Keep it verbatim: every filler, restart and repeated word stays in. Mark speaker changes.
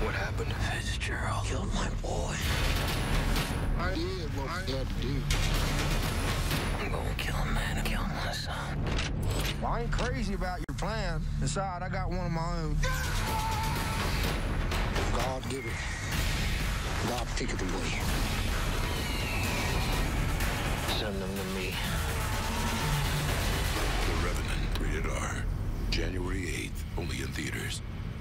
Speaker 1: What happened?
Speaker 2: Fitzgerald killed my boy.
Speaker 3: I did what I had to do.
Speaker 2: I'm gonna kill a man who killed my son.
Speaker 3: Well, I ain't crazy about your plan. Besides, I got one of my own. God give it. God take it away.
Speaker 2: Send them to me.
Speaker 4: The Revenant, rated R. January eighth, only in theaters.